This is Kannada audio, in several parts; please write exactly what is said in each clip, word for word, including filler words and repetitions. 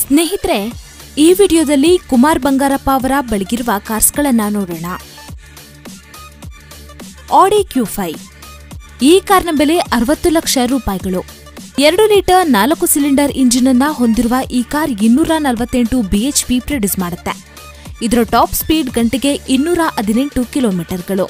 ಸ್ನೇಹಿತರೆ, ಈ ವಿಡಿಯೋದಲ್ಲಿ ಕುಮಾರ್ ಬಂಗಾರಪ್ಪ ಅವರ ಬಳಿಗಿರುವ ಕಾರ್ಸ್ಗಳನ್ನ ನೋಡೋಣ. ಆಡಿ ಕ್ಯೂ ಫೈವ್ ಈ ಕಾರ್ನ ಬೆಲೆ ಅರವತ್ತು ಲಕ್ಷ ರೂಪಾಯಿಗಳು. ಎರಡು ಲೀಟರ್ ನಾಲ್ಕು ಸಿಲಿಂಡರ್ ಇಂಜಿನ್ ಅನ್ನ ಹೊಂದಿರುವ ಈ ಕಾರ್ ಇನ್ನೂರ ನಲವತ್ತೆಂಟು ಬಿಎಚ್ಪಿ ಪ್ರೊಡ್ಯೂಸ್ ಮಾಡುತ್ತೆ. ಇದರ ಟಾಪ್ ಸ್ಪೀಡ್ ಗಂಟೆಗೆ ಇನ್ನೂರ ಹದಿನೆಂಟು ಕಿಲೋಮೀಟರ್ಗಳು.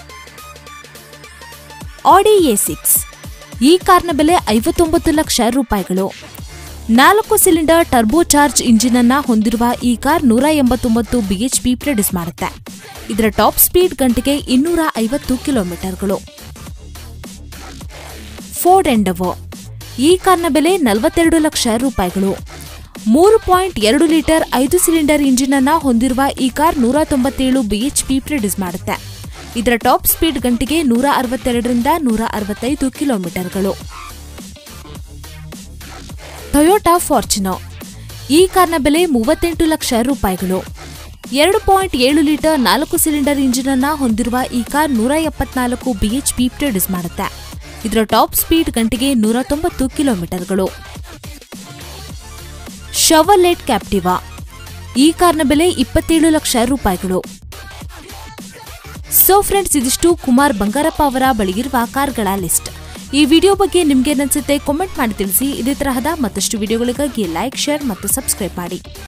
ಆಡಿ ಎ ಸಿಕ್ಸ್ ಈ ಕಾರ್ನ ಬೆಲೆ ಐವತ್ತೊಂಬತ್ತು ಲಕ್ಷ ರೂಪಾಯಿಗಳು. ನಾಲ್ಕು ಸಿಲಿಂಡರ್ ಟರ್ಬೋ ಚಾರ್ಜ್ ಇಂಜಿನ್ ಅನ್ನ ಹೊಂದಿರುವ ಈ ಕಾರ್ ನೂರ ಎಂಬತ್ತೊಂಬತ್ತು ಬಿಎಚ್ಪಿ ಪ್ರೊಡ್ಯೂಸ್ ಮಾಡುತ್ತೆ. ಇದರ ಟಾಪ್ ಸ್ಪೀಡ್ ಗಂಟೆಗೆ ಇನ್ನೂರ ಐವತ್ತು ಕಿಲೋಮೀಟರ್ಗಳು. ಫೋರ್ಡ್ ಎಂಡವೋ ಈ ಕಾರ್ನ ಬೆಲೆ ನಲವತ್ತೆರಡು ಲಕ್ಷ ರೂಪಾಯಿಗಳು. ಮೂರು ಪಾಯಿಂಟ್ ಎರಡು ಲೀಟರ್ ಐದು ಸಿಲಿಂಡರ್ ಇಂಜಿನ್ ಅನ್ನ ಹೊಂದಿರುವ ಈ ಕಾರ್ ನೂರ ತೊಂಬತ್ತೇಳು ಬಿಎಚ್ಪಿ ಪ್ರೊಡ್ಯೂಸ್ ಮಾಡುತ್ತೆ. ಇದರ ಟಾಪ್ ಸ್ಪೀಡ್ ಗಂಟೆಗೆ ನೂರ ಅರವತ್ತೆರಡರಿಂದ ನೂರ ಅರವತ್ತೈದು ಕಿಲೋಮೀಟರ್ಗಳು. ಟೊಯೋಟಾ ಫಾರ್ಚುನರ್ ಈ ಕಾರ್ನ ಬೆಲೆ ಮೂವತ್ತೆಂಟು ಲಕ್ಷ ರೂಪಾಯಿಗಳು. ಎರಡು ಪಾಯಿಂಟ್ ಏಳು ಲೀಟರ್ ನಾಲ್ಕು ಸಿಲಿಂಡರ್ ಇಂಜಿನ್ ಅನ್ನ ಹೊಂದಿರುವ ಈ ಕಾರ್ ನೂರ ಎಪ್ಪತ್ನಾಲ್ಕು ಬಿಎಚ್ಪಿ ಪ್ರೊಡ್ಯೂಸ್ ಮಾಡುತ್ತೆ. ಇದರ ಟಾಪ್ ಸ್ಪೀಡ್ ಗಂಟೆಗೆ ನೂರ ತೊಂಬತ್ತು ಕಿಲೋಮೀಟರ್ಗಳು. ಷವರ್ಲೆಟ್ ಕ್ಯಾಪ್ಟಿವಾ ಈ ಕಾರ್ನ ಬೆಲೆ ಇಪ್ಪತ್ತೇಳು ಲಕ್ಷ ರೂಪಾಯಿಗಳು. ಸೊ ಫ್ರೆಂಡ್ಸ್, ಇದಿಷ್ಟು ಕುಮಾರ್ ಬಂಗಾರಪ್ಪ ಅವರ ಬಳಿಗಿರುವ ಕಾರ್ಗಳ ಲಿಸ್ಟ್. ಈ ವಿಡಿಯೋ ಬಗ್ಗೆ ನಿಮ್ಗೇನನ್ಸುತ್ತೆ ಕಾಮೆಂಟ್ ಮಾಡಿ ತಿಳಿಸಿ. ಇದೇ ತರಹದ ಮತ್ತಷ್ಟು ವಿಡಿಯೋಗಳಿಗಾಗಿ ಲೈಕ್, ಶೇರ್ ಮತ್ತು ಸಬ್ಸ್ಕ್ರೈಬ್ ಮಾಡಿ.